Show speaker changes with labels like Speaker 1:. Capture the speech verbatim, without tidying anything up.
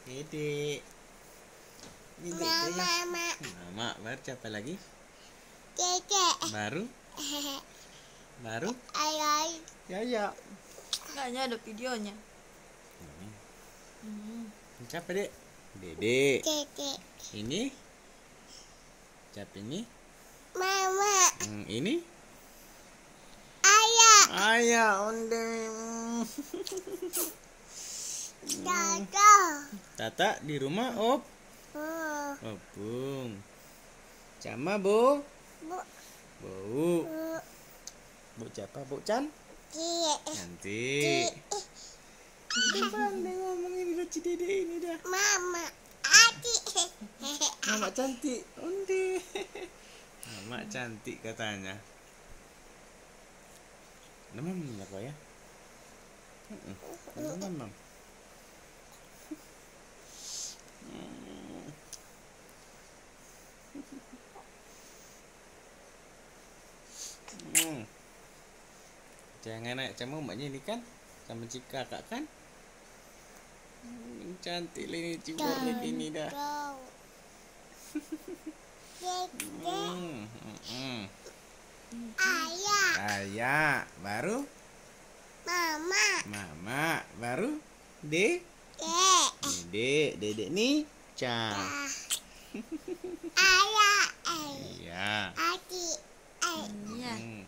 Speaker 1: Dede. Ini Dede ya.
Speaker 2: Mama.
Speaker 1: Mama, baru siapa lagi?
Speaker 2: Dede.
Speaker 1: Baru? Baru?
Speaker 2: Ayah.
Speaker 1: Ya ya.
Speaker 3: Kayaknya ada videonya.
Speaker 1: Hmm.
Speaker 3: Hmm.
Speaker 1: Siapa dek? Dede.
Speaker 2: Dede.
Speaker 1: Ini? Siapa ini?
Speaker 2: Mama.
Speaker 1: Hmm, ini?
Speaker 2: Ayah.
Speaker 1: Ayah, onde.
Speaker 2: Dada.
Speaker 1: Tata di rumah op.
Speaker 2: Oh.
Speaker 1: Opung. Cama bu.
Speaker 2: Bu.
Speaker 1: Bu.
Speaker 2: Bu.
Speaker 1: Bu siapa? Bu Chan?
Speaker 2: Cie.
Speaker 1: Cantik. Udah pandai ngomongin udah Cidede ini dah.
Speaker 2: Mama. Adi.
Speaker 1: Mama cantik. Undi. Mama cantik katanya. Demam apa ya? Heeh. Demam. Hmm. Jangan naik sama mbaknya ini kan, sama si kakak kan. Hmm, cantik lah ini ciboret ini dah.
Speaker 2: Dede.
Speaker 1: Hmm, hmm, hmm.
Speaker 2: Ayah.
Speaker 1: Ayah, baru
Speaker 2: Mama.
Speaker 1: mama, baru de,
Speaker 2: Dede.
Speaker 1: dede, dede nih, Ca.
Speaker 2: Ayah.
Speaker 1: Iya.
Speaker 2: Adi.
Speaker 3: Iya.
Speaker 1: Hmm.